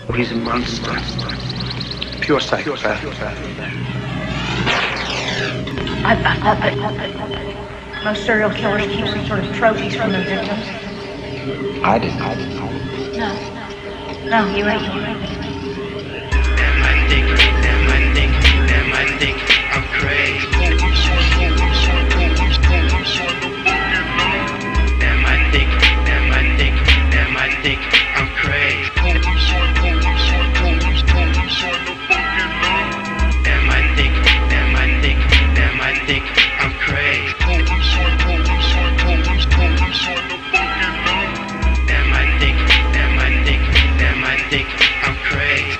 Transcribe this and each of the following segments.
or he's a monster. Pure psychopath. Most serial killers keep some sort of trophies from their victims. I didn't. No, you ain't. Damn, I think I'm crazy. Damn, I think I'm crazy. Damn, I think I'm crazy. Damn, I think I'm crazy.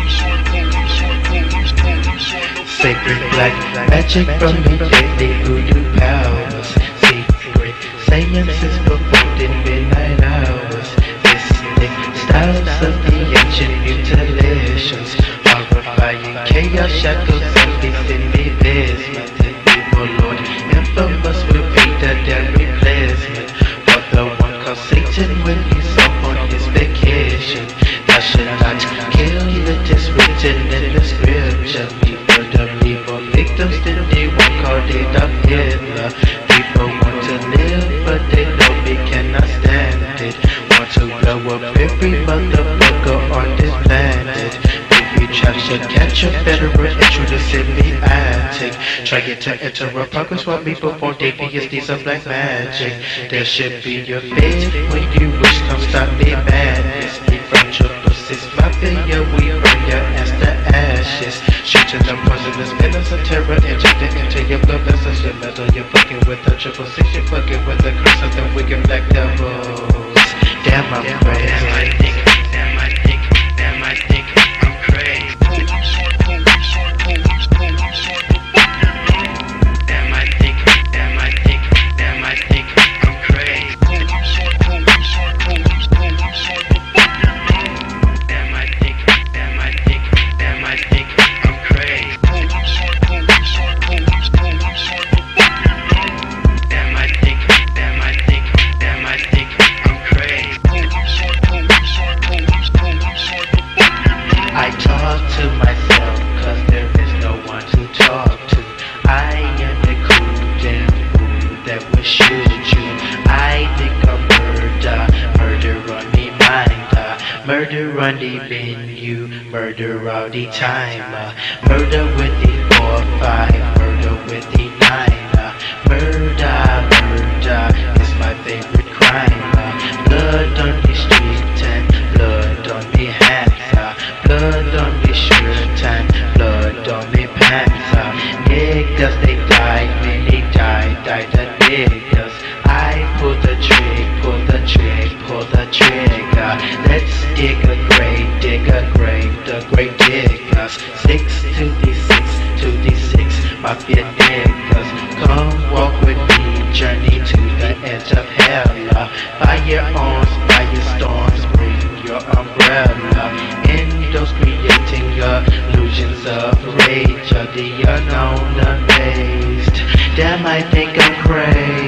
Sacred black magic from the deadly voodoo powers. Secret seances performed in midnight hours. Mystic styles of the ancient mutilations. Horrifying chaos shackles and beasts in the basement. The evil lord infamous will be the damn replacement for the one called Satan when he's off on his vacation. Thou should not kill, it is written in the scripture. People don't leave more victims than they one called Adolf Hitler. People want to live, but they know they cannot stand it. Want to blow up every motherfucker on this planet. Baby traps should catch a federal intruders in the attic. Trying to enter a progress while me before they PhDs of black magic. There should be your fate when you wish, come stop the madness. Me from your pussies, mafia, we burn your ass to ashes. Shooting the poisonous venom's of terror, injected into your blood vessels, your metal. You're fucking with the 666, you're fucking with the curse of the wicked black devils. Damn, I'm crazy. Damn, I think I'm crazy. Damn, I think I'm crazy. Damn, I think I'm crazy. I talk to myself, cause there is no one to talk to. I am the cool damn fool that will shoot you. I think I'm murder on me mind, murder on the venue, murder all the time, murder with the 4-5, murder with the 9, murder is my favorite crime. Blood on the street and blood on the hands. Blood on the shirt and blood on the pants. Niggas they die, many die the niggas. I pull the trigger. Let's dig a grave, the grave diggers. 6 to the 6, mafia niggas. Come walk with me, journey to the edge of hell. Fire arms, fire storms, bring your umbrella. Those creating illusions of rage, of the unknown amazed. Damn, I think I'm crazy.